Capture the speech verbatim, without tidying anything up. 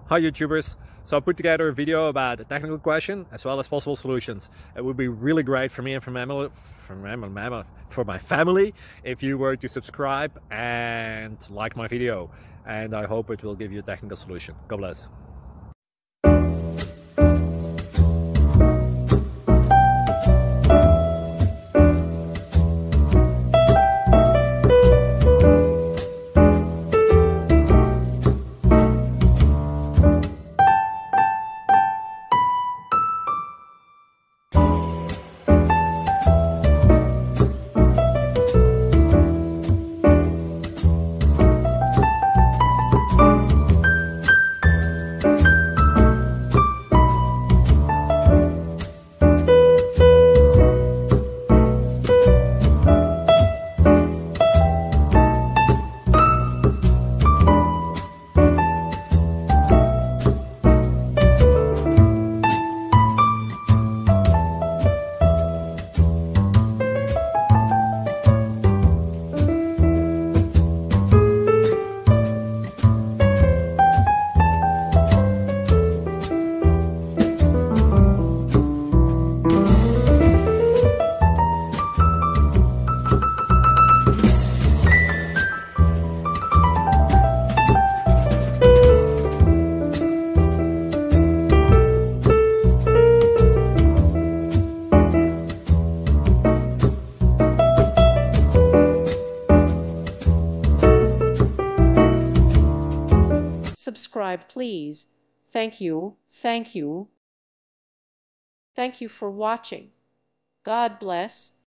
Hi YouTubers, so I put together a video about a technical question as well as possible solutions. It would be really great for me and for, mammal, for, mammal, for my family if you were to subscribe and like my video, and I hope it will give you a technical solution. God bless. Subscribe, please. Thank you. Thank you. Thank you for watching. God bless.